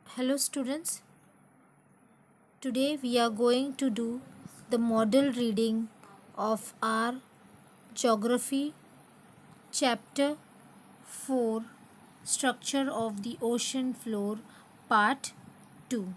Hello students, today we are going to do the model reading of our geography chapter 4 structure of the ocean floor part 2.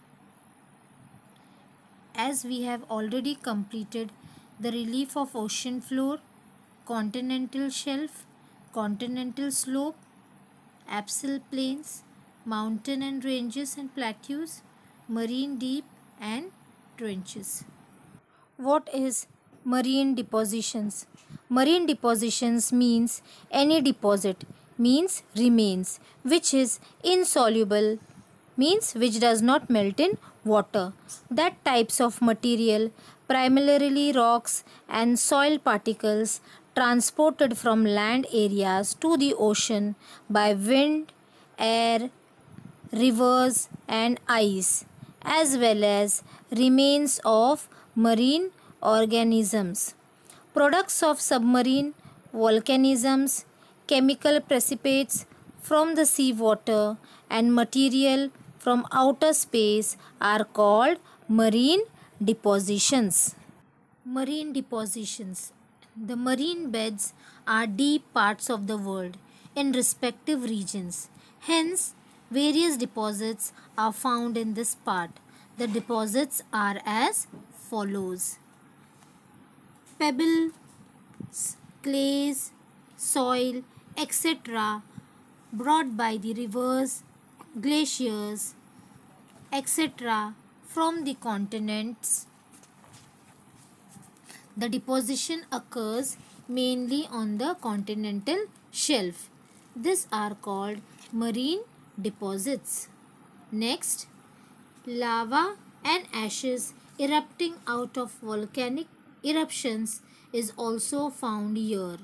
As we have already completed the relief of ocean floor, continental shelf, continental slope, abyssal plains, mountain and ranges and plateaus, marine deep and trenches. What is marine depositions? Marine depositions means any deposit, means remains, which is insoluble, means which does not melt in water. That types of material, primarily rocks and soil particles, transported from land areas to the ocean by wind, air, rivers and ice, as well as remains of marine organisms. Products of submarine volcanisms, chemical precipitates from the seawater and material from outer space are called marine depositions. Marine depositions. The marine beds are deep parts of the world in respective regions. Hence, various deposits are found in this part. The deposits are as follows: pebbles, clays, soil, etc., brought by the rivers, glaciers, etc., from the continents. The deposition occurs mainly on the continental shelf. These are called marine deposits. Next, lava and ashes erupting out of volcanic eruptions is also found here.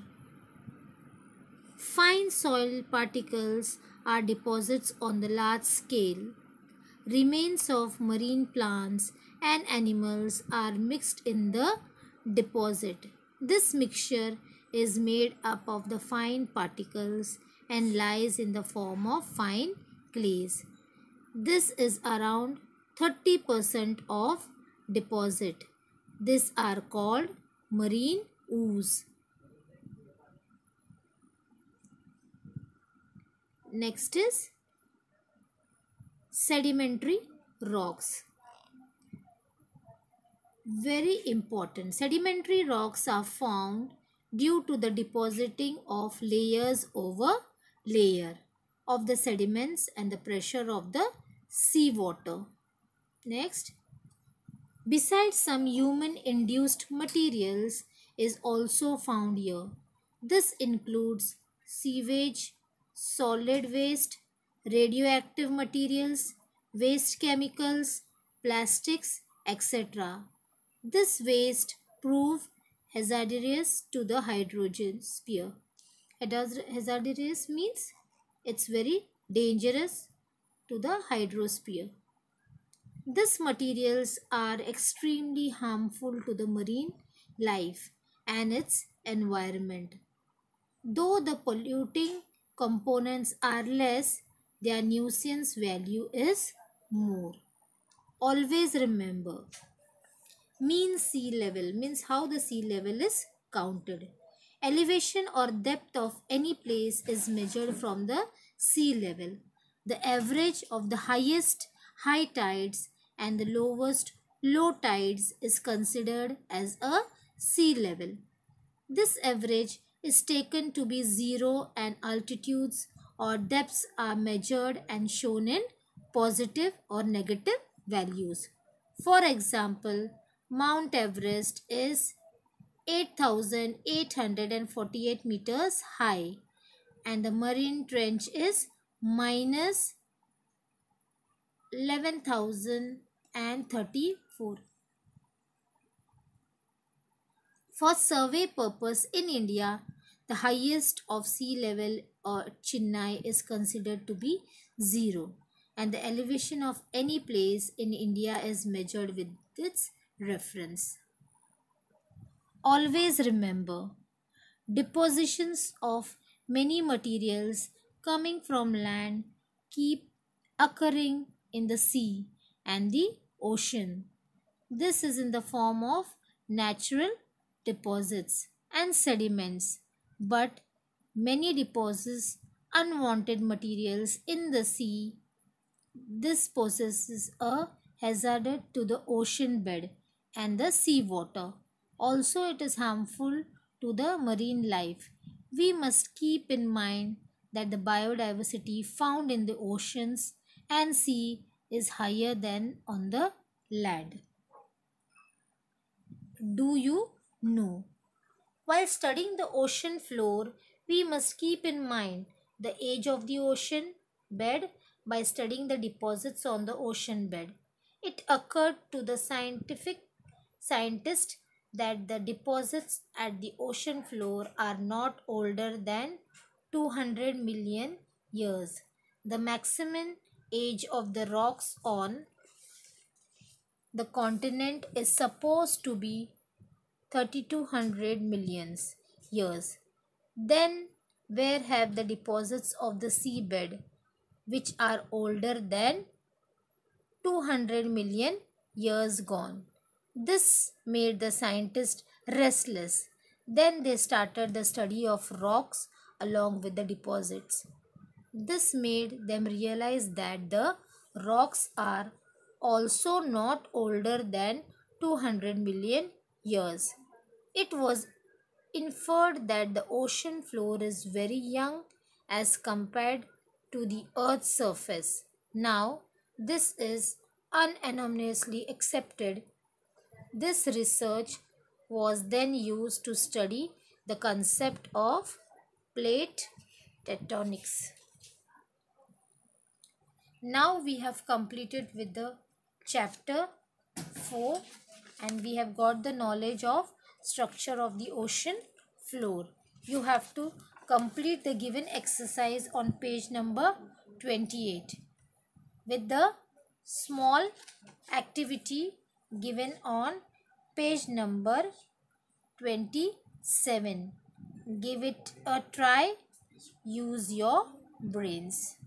Fine soil particles are deposits on the large scale. Remains of marine plants and animals are mixed in the deposit. This mixture is made up of the fine particles and lies in the form of fine clays. This is around 30% of deposit. These are called marine ooze. Next is sedimentary rocks. Very important. Sedimentary rocks are formed due to the depositing of layers over layer of the sediments and the pressure of the seawater. Next, besides some human-induced materials is also found here. This includes sewage, solid waste, radioactive materials, waste chemicals, plastics, etc. This waste prove hazardous to the hydrosphere. Hazardous means it's very dangerous to the hydrosphere. These materials are extremely harmful to the marine life and its environment. Though the polluting components are less, their nuisance value is more. Always remember, mean sea level means how the sea level is counted. Elevation or depth of any place is measured from the sea level. The average of the highest high tides and the lowest low tides is considered as a sea level. This average is taken to be zero and altitudes or depths are measured and shown in positive or negative values. For example, Mount Everest is 8,848 meters high and the marine trench is minus 11,034. For survey purpose in India, the highest of sea level or Chennai is considered to be 0 and the elevation of any place in India is measured with its reference. Always remember, depositions of many materials coming from land keep occurring in the sea and the ocean. This is in the form of natural deposits and sediments, but many deposits unwanted materials in the sea. This poses a hazard to the ocean bed and the sea water. Also, it is harmful to the marine life. We must keep in mind that the biodiversity found in the oceans and sea is higher than on the land. Do you know? While studying the ocean floor, we must keep in mind the age of the ocean bed by studying the deposits on the ocean bed. It occurred to the scientist that the deposits at the ocean floor are not older than 200 million years. The maximum age of the rocks on the continent is supposed to be 3200 millions years. Then, where have the deposits of the seabed, which are older than 200 million years, gone? This made the scientists restless. Then they started the study of rocks along with the deposits. This made them realize that the rocks are also not older than 200 million years. It was inferred that the ocean floor is very young as compared to the earth's surface. Now, this is unanimously accepted. This research was then used to study the concept of plate tectonics. Now we have completed with the chapter 4 and we have got the knowledge of structure of the ocean floor. You have to complete the given exercise on page number 28 with the small activity given on page number 27. Give it a try. Use your brains.